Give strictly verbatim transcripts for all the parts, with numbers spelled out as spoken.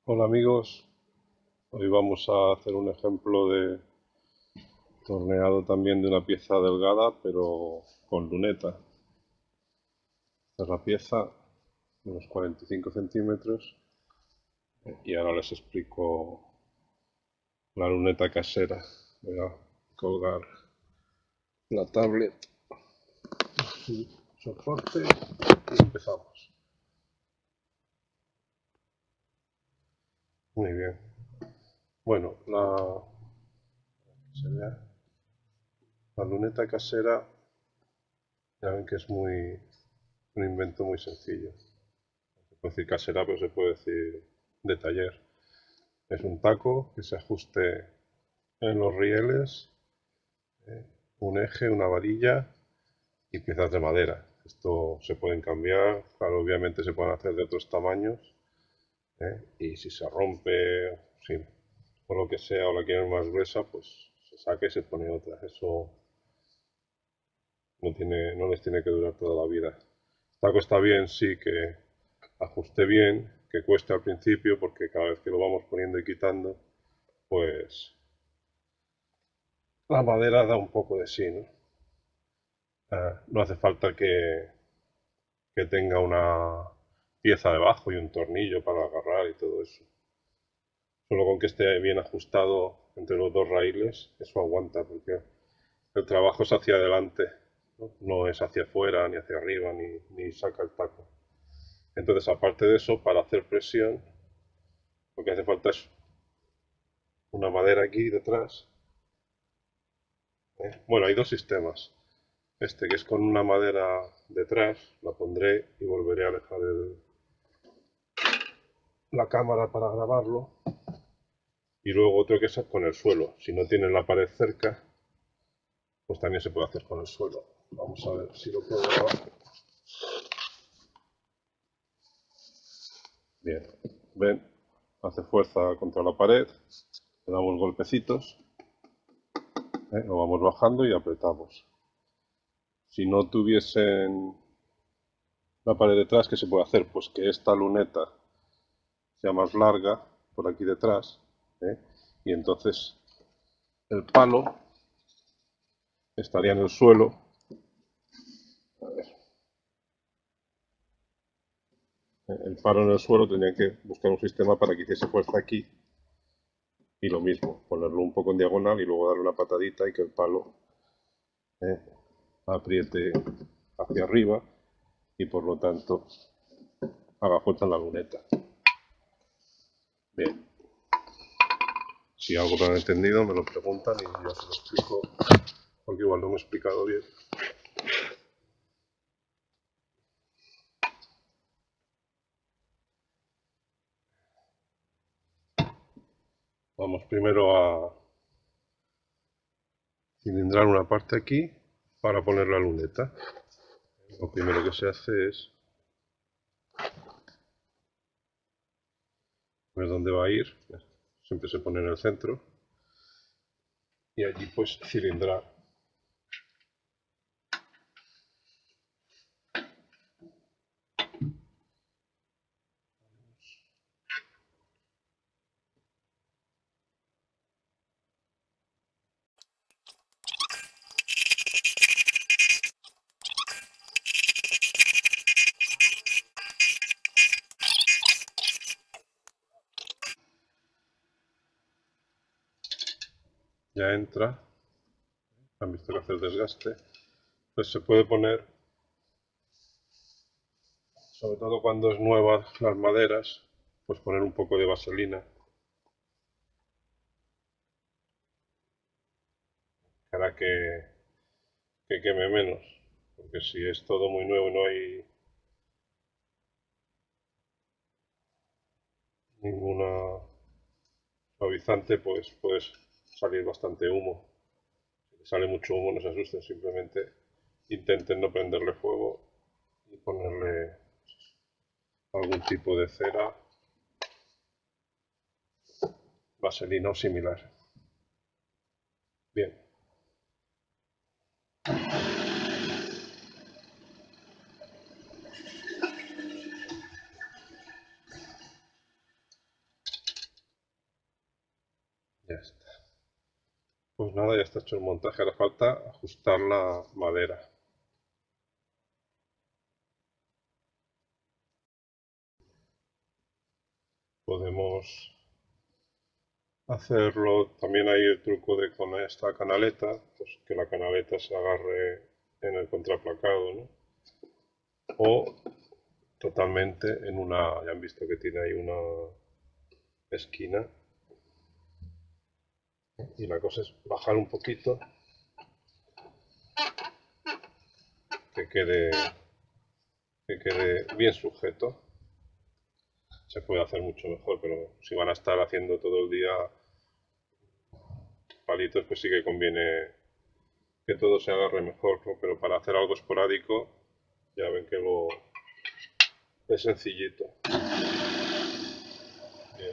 Hola amigos, hoy vamos a hacer un ejemplo de torneado también de una pieza delgada pero con luneta. Esta es la pieza de unos cuarenta y cinco centímetros y ahora les explico la luneta casera. Voy a colgar la tablet, su soporte y empezamos. Muy bien. Bueno, la, se vea, la luneta casera, ya ven que es muy un invento muy sencillo. Se puede decir casera, pero se puede decir de taller. Es un taco que se ajuste en los rieles, ¿eh? Un eje, una varilla y piezas de madera. Esto se pueden cambiar, claro, obviamente se pueden hacer de otros tamaños, ¿eh? Y si se rompe, si, por lo que sea, o la quieren más gruesa, pues se saca y se pone otra. Eso no, tiene, no les tiene que durar toda la vida. El taco está bien, sí, que ajuste bien, que cueste al principio, porque cada vez que lo vamos poniendo y quitando, pues la madera da un poco de sí, ¿no? Eh, no hace falta que, que tenga una pieza debajo y un tornillo para agarrar y todo eso. Solo con que esté bien ajustado entre los dos raíles, eso aguanta, porque el trabajo es hacia adelante, no, no es hacia afuera, ni hacia arriba, ni, ni saca el taco. Entonces, aparte de eso, para hacer presión, lo que hace falta es una madera aquí detrás. ¿Eh? Bueno, hay dos sistemas. Este que es con una madera detrás, la pondré y volveré a alejar el, la cámara para grabarlo. Y luego otro que es con el suelo. Si no tienen la pared cerca, pues también se puede hacer con el suelo. Vamos a ver si lo puedo grabar. Bien, ven, hace fuerza contra la pared, le damos golpecitos, ¿eh? Lo vamos bajando y apretamos. Si no tuviesen la pared detrás, ¿qué se puede hacer? Pues que esta luneta sea más larga por aquí detrás, ¿eh? Y entonces el palo estaría en el suelo. A ver, el palo en el suelo tendría que buscar un sistema para que hiciese fuerza aquí y lo mismo, ponerlo un poco en diagonal y luego darle una patadita y que el palo eh, apriete hacia arriba y por lo tanto haga fuerza en la luneta. Bien, si algo no han entendido me lo preguntan y yo se lo explico porque igual no me he explicado bien. Vamos primero a cilindrar una parte aquí para poner la luneta. Lo primero que se hace es ver dónde va a ir, siempre se pone en el centro y allí pues cilindrar. Ya entra, han visto que hace el desgaste, pues se puede poner, sobre todo cuando es nueva las maderas, pues poner un poco de vaselina para que, que queme menos, porque si es todo muy nuevo y no hay ninguna suavizante, pues puede salir bastante humo. Si sale mucho humo no se asusten, simplemente intenten no prenderle fuego y ponerle algún tipo de cera, vaselina o similar. Bien. Ya está. Pues nada, ya está hecho el montaje. Ahora falta ajustar la madera. Podemos hacerlo, también hay el truco de con esta canaleta, pues que la canaleta se agarre en el contraplacado, ¿no? O totalmente en una, ya han visto que tiene ahí una esquina, y la cosa es bajar un poquito, que quede, que quede bien sujeto. Se puede hacer mucho mejor, pero si van a estar haciendo todo el día palitos, pues sí que conviene que todo se agarre mejor, ¿no? Pero para hacer algo esporádico, ya ven que lo es sencillito. Bien.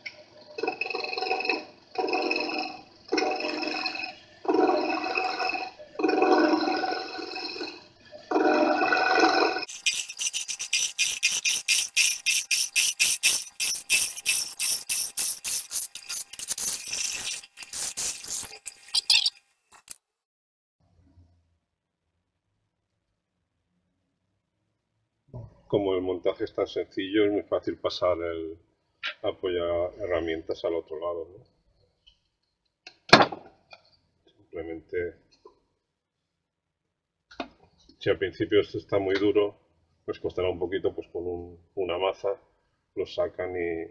Como el montaje es tan sencillo, es muy fácil pasar el apoyar herramientas al otro lado, ¿no? Simplemente, si al principio esto está muy duro, pues costará un poquito, pues con un, una maza lo sacan y...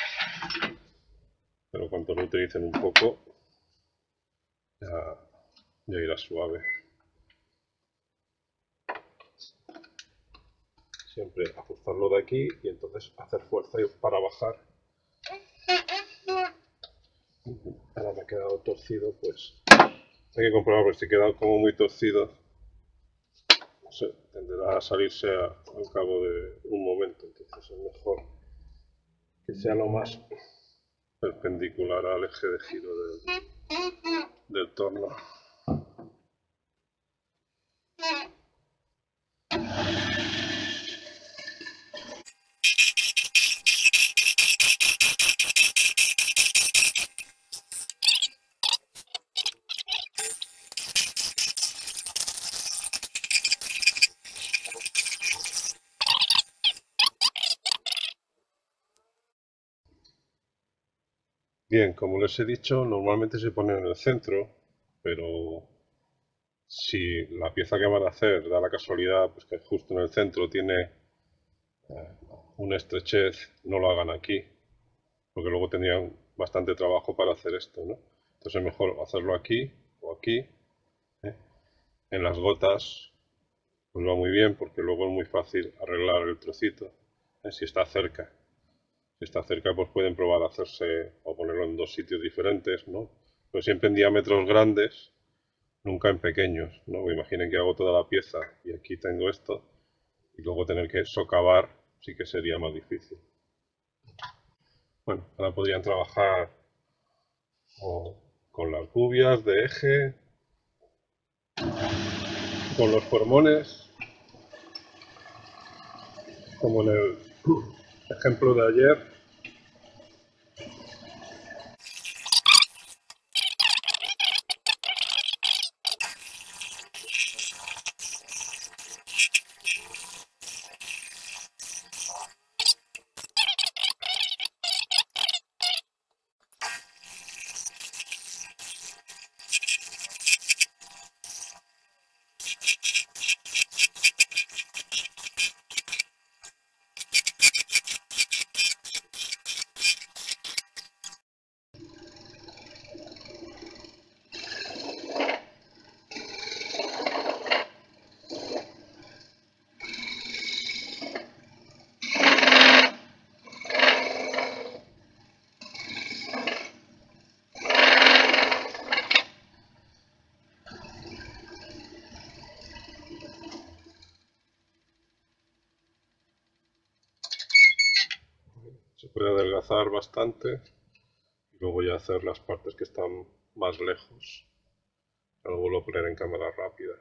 Pero cuando lo utilicen un poco, ya, ya irá suave. Siempre ajustarlo de aquí y entonces hacer fuerza para bajar. Ahora me ha quedado torcido, pues hay que comprobar, porque si queda como muy torcido, se tenderá a salirse a, al cabo de un momento. Entonces es mejor que sea lo más perpendicular al eje de giro del, del torno. Bien, como les he dicho, normalmente se pone en el centro, pero si la pieza que van a hacer da la casualidad pues que justo en el centro tiene eh, una estrechez, no lo hagan aquí, porque luego tendrían bastante trabajo para hacer esto, ¿no? Entonces es mejor hacerlo aquí o aquí. ¿eh? En las gotas pues va muy bien porque luego es muy fácil arreglar el trocito, ¿eh? Si está cerca. Si está cerca, pues pueden probar a hacerse o ponerlo en dos sitios diferentes, ¿no? Pero siempre en diámetros grandes, nunca en pequeños, ¿no? Imaginen que hago toda la pieza y aquí tengo esto, y luego tener que socavar sí que sería más difícil. Bueno, ahora podrían trabajar o con las gubias de eje, con los formones, como en el ejemplo de ayer. Se puede adelgazar bastante y luego ya hacer las partes que están más lejos. Luego lo poner en cámara rápida.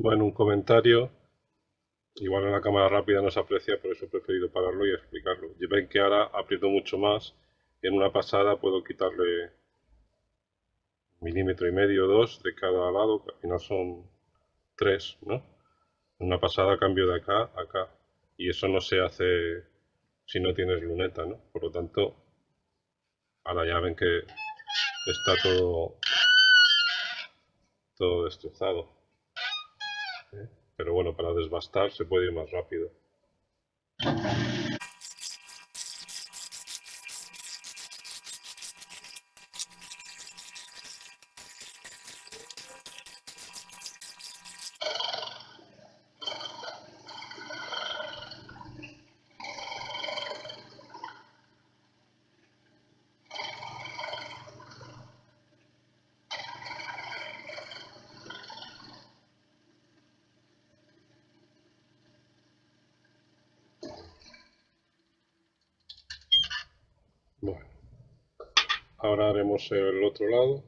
Bueno, un comentario. Igual en la cámara rápida no se aprecia, por eso he preferido pararlo y explicarlo. Y ven que ahora aprieto mucho más. En una pasada puedo quitarle milímetro y medio, dos de cada lado, que al final son tres, ¿no? En una pasada cambio de acá a acá. Y eso no se hace si no tienes luneta, ¿no? Por lo tanto, ahora ya ven que está todo, todo destrozado. ¿eh? Pero bueno, para desbastar se puede ir más rápido. Bueno, ahora haremos el otro lado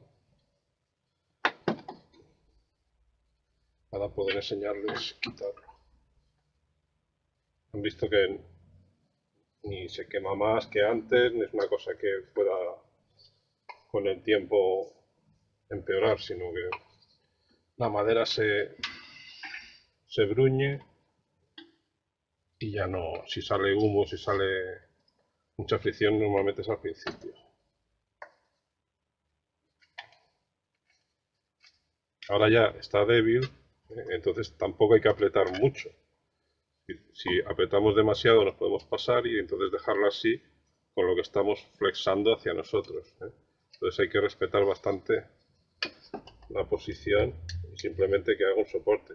para poder enseñarles quitarlo. Han visto que ni se quema más que antes, ni es una cosa que pueda con el tiempo empeorar, sino que la madera se, se bruñe y ya no, si sale humo, si sale mucha fricción, normalmente es al principio. Ahora ya está débil, ¿eh? Entonces tampoco hay que apretar mucho. Si apretamos demasiado nos podemos pasar y entonces dejarla así con lo que estamos flexando hacia nosotros. ¿eh? Entonces hay que respetar bastante la posición y simplemente que haga un soporte.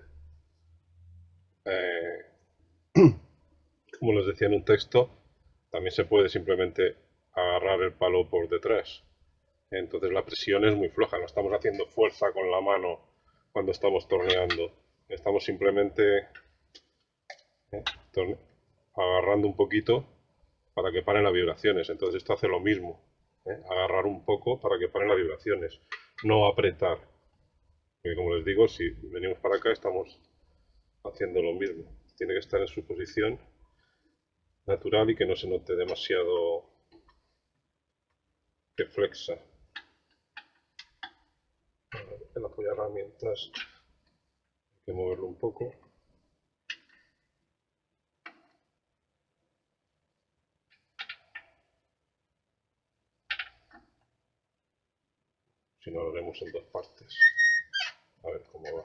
Eh, como les decía en un texto, también se puede simplemente agarrar el palo por detrás. Entonces la presión es muy floja, no estamos haciendo fuerza con la mano cuando estamos torneando. Estamos simplemente eh, agarrando un poquito para que paren las vibraciones. Entonces esto hace lo mismo, ¿eh? Agarrar un poco para que paren las vibraciones, no apretar. Porque como les digo, si venimos para acá estamos haciendo lo mismo. Tiene que estar en su posición natural y que no se note demasiado que flexa. El apoyaherramientas hay que moverlo un poco. Si no, lo haremos en dos partes. A ver cómo va.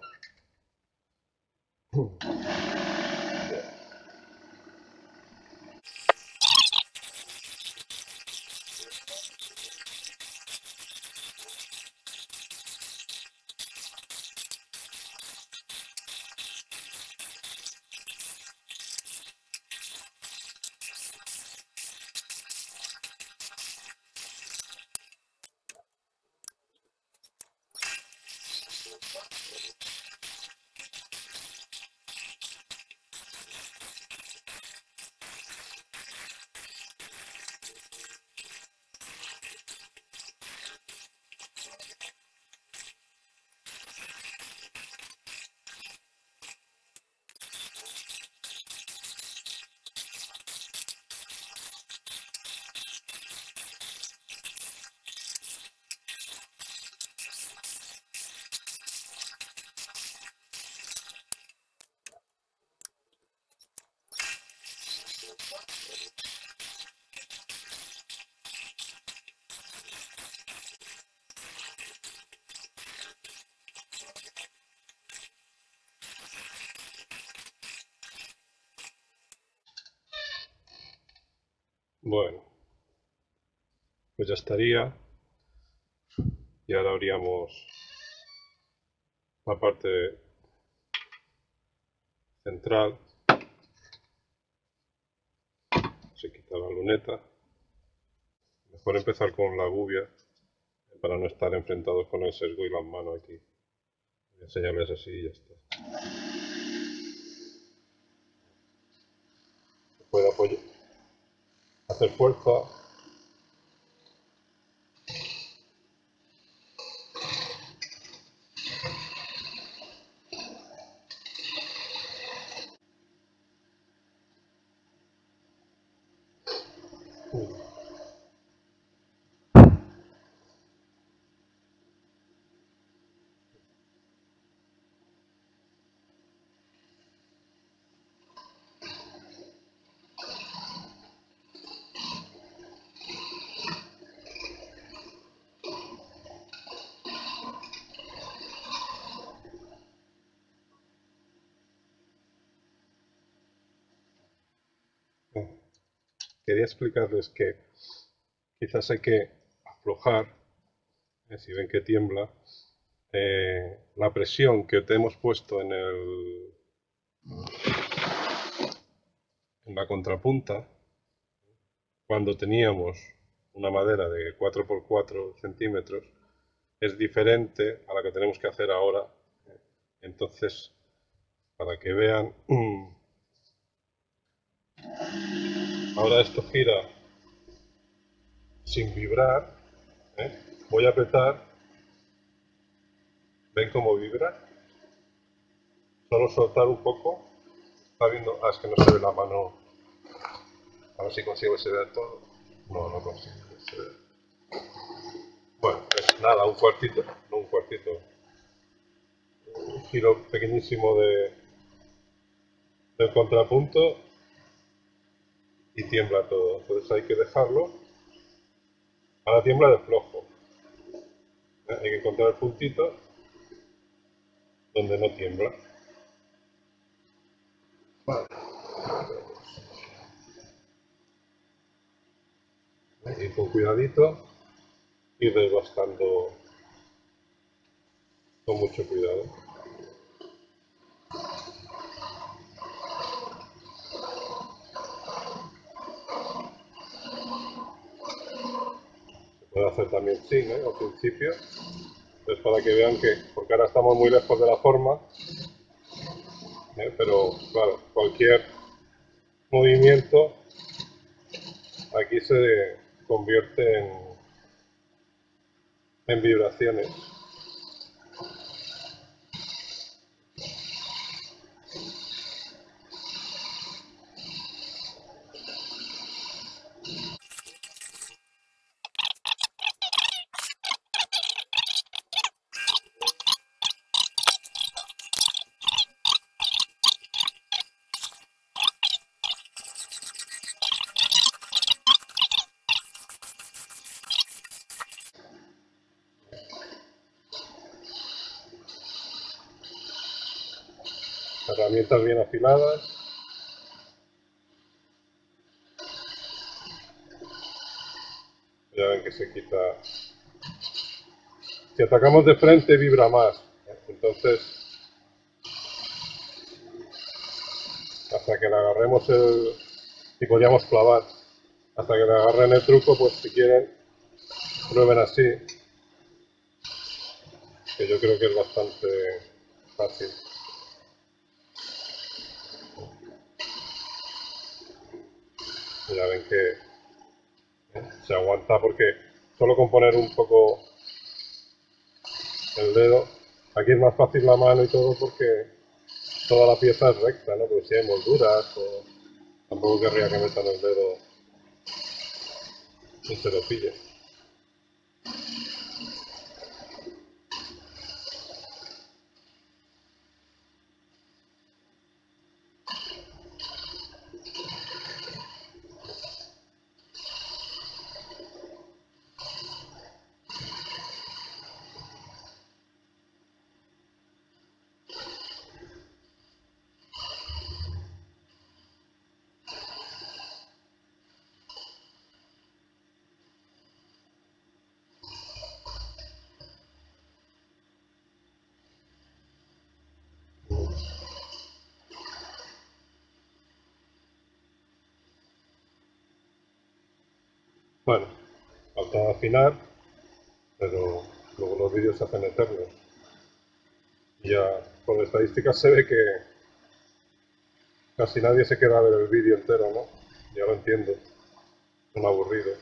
Bueno, pues ya estaría. Y ahora abríamos la parte central. Se quita la luneta. Mejor empezar con la gubia para no estar enfrentados con el sesgo y las manos aquí. Voy a enseñarles así y ya está. Puede apoyar, hacer fuerza. Quería explicarles que quizás hay que aflojar, eh, si ven que tiembla, eh, la presión que te hemos puesto en, el, en la contrapunta cuando teníamos una madera de cuatro por cuatro centímetros es diferente a la que tenemos que hacer ahora. Entonces, para que vean, ahora esto gira sin vibrar, ¿eh? Voy a apretar, ¿ven cómo vibra? Solo soltar un poco, está viendo, ah, es que no se ve la mano, a ver si consigo que se vea todo. No, no consigo que se vea. Bueno, es nada, un cuartito, no un cuartito, un giro pequeñísimo de, del contrapunto y tiembla todo. Entonces hay que dejarlo. Ahora tiembla de flojo. ¿Eh? Hay que encontrar el puntito donde no tiembla. Vale. ¿Eh? Y con cuidadito ir desbastando con mucho cuidado. Se puede hacer también sin, ¿eh? Al principio. Entonces para que vean que, porque ahora estamos muy lejos de la forma, ¿eh? Pero claro, cualquier movimiento aquí se convierte en, en vibraciones. Herramientas bien afiladas. Ya ven que se quita. Si atacamos de frente vibra más. Entonces, hasta que le agarremos el... Y podríamos clavar. Hasta que le agarren el truco, pues si quieren, prueben así. Que yo creo que es bastante fácil. Ya ven que se aguanta porque solo con poner un poco el dedo, aquí es más fácil la mano y todo porque toda la pieza es recta, ¿no? Porque si hay molduras o tampoco querría que metan el dedo y se lo pille. Bueno, falta afinar, pero luego los vídeos se hacen eternos. Y ya por estadísticas se ve que casi nadie se queda a ver el vídeo entero, ¿no? Ya lo entiendo, son aburridos.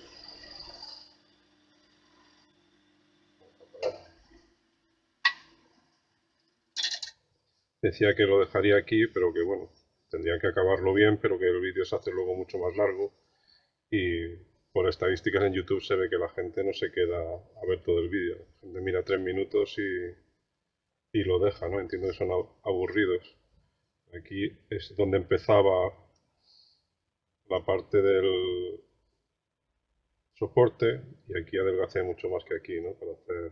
Decía que lo dejaría aquí, pero que bueno, tendrían que acabarlo bien, pero que el vídeo se hace luego mucho más largo y por estadísticas en YouTube se ve que la gente no se queda a ver todo el vídeo. La gente mira tres minutos y, y lo deja, ¿no? Entiendo que son aburridos. Aquí es donde empezaba la parte del soporte y aquí adelgacé mucho más que aquí, ¿no? Para hacer...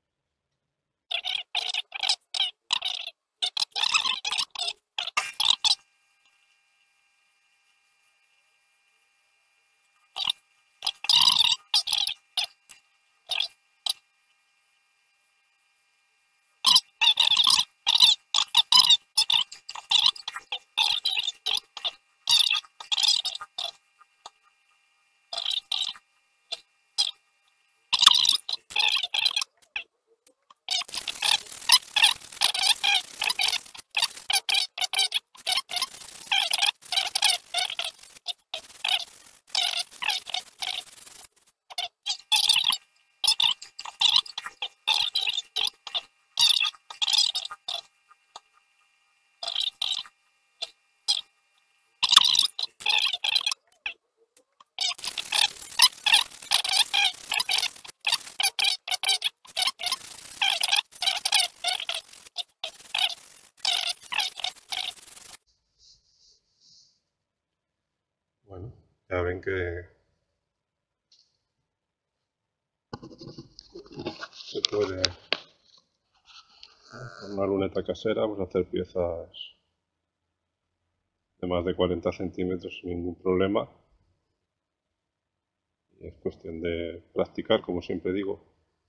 Bueno, ya ven que se puede, con una luneta casera, pues hacer piezas de más de cuarenta centímetros sin ningún problema. Y es cuestión de practicar, como siempre digo.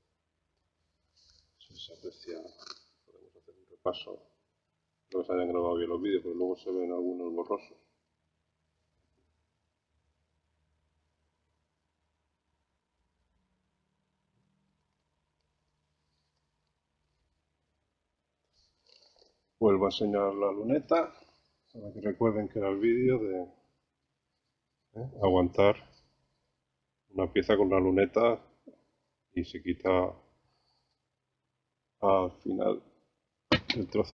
Si se aprecia, podemos hacer un repaso. No se hayan grabado bien los vídeos, pero luego se ven algunos borrosos. Vuelvo a enseñar la luneta, para que recuerden que era el vídeo de ¿eh? aguantar una pieza con la luneta y se quita al final el trozo.